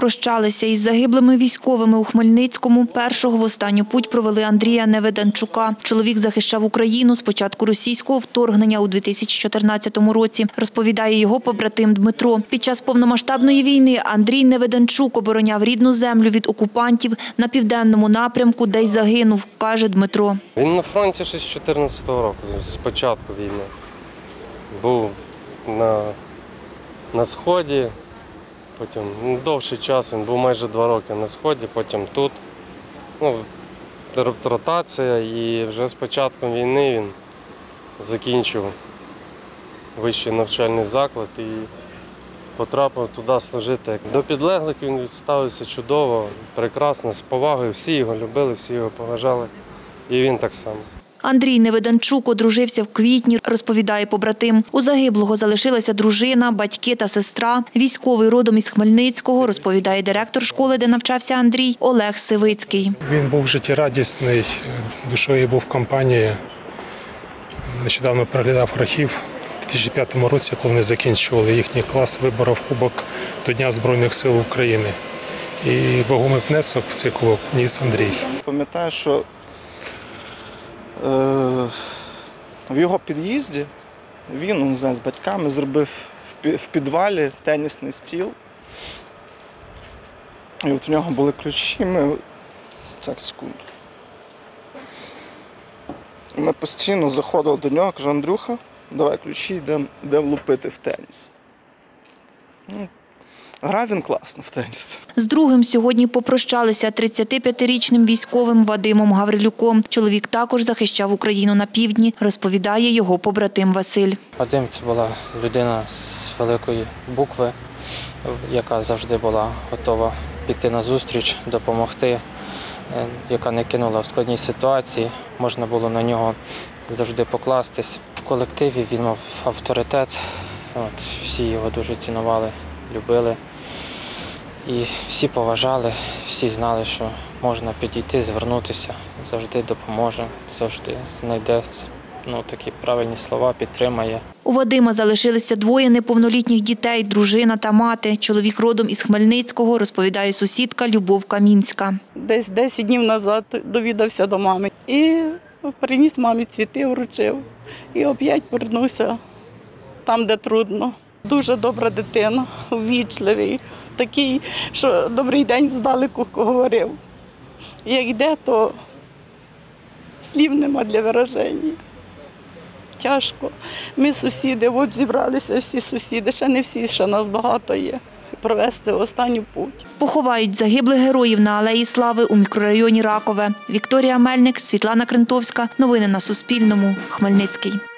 попрощалися із загиблими військовими у Хмельницькому. Першого в останню путь провели Андрія Неведанчука. Чоловік захищав Україну з початку російського вторгнення у 2014 році, розповідає його побратим Дмитро. Під час повномасштабної війни Андрій Неведанчук обороняв рідну землю від окупантів на південному напрямку, де й загинув, каже Дмитро. Він на фронті ще з 2014 року, з початку війни. Був на Сході, потім довший час, він був майже 2 роки на Сході, потім тут. Ротація, і вже з початком війни він закінчив вищий навчальний заклад і потрапив туди служити. До підлеглих він ставився чудово, прекрасно, з повагою. Всі його любили, всі його поважали, і він так само. Андрій Неведанчук одружився в квітні, розповідає побратим. У загиблого залишилася дружина, батьки та сестра. Військовий родом із Хмельницького, розповідає директор школи, де навчався Андрій, Олег Сивицький. Він був життєрадісний, душою був в компанії. Нещодавно переглядав архів. У 2005 році, коли вони закінчували їхній клас, виборов кубок до Дня Збройних сил України. І вагомий внесок в цей кубок ніс Андрій. Пам'ятаю, що в його під'їзді він з батьками зробив в підвалі тенісний стіл. І от в нього були ключі, так, секунду. І ми постійно заходили до нього, кажу: Андрюха, давай ключі, йдемо лупити в теніс. Грав він класно в теніс. З другим сьогодні попрощалися 35-річним військовим Вадимом Гаврилюком. Чоловік також захищав Україну на півдні, розповідає його побратим Василь. Вадим – це була людина з великої букви, яка завжди була готова піти на зустріч, допомогти, яка не кинула в складній ситуації. Можна було на нього завжди покластись. В колективі він мав авторитет, всі його дуже цінували, любили. І всі поважали, всі знали, що можна підійти, звернутися, завжди допоможе, завжди знайде такі правильні слова, підтримає. У Вадима залишилися 2 неповнолітніх дітей, дружина та мати. Чоловік родом із Хмельницького, розповідає сусідка Любов Камінська. Десь 10 днів назад довідався до мами і приніс мамі цвіти, вручив. І опять повернувся там, де трудно. Дуже добра дитина, ввічливий, такий, що добрий день здалеку говорив. Як йде, то слів нема для вираження. Тяжко. Ми сусіди, от зібралися всі сусіди, ще не всі, ще нас багато є. Провести останню путь. Поховають загиблих героїв на Алеї Слави у мікрорайоні Ракове. Вікторія Мельник, Світлана Крентовська. Новини на Суспільному. Хмельницький.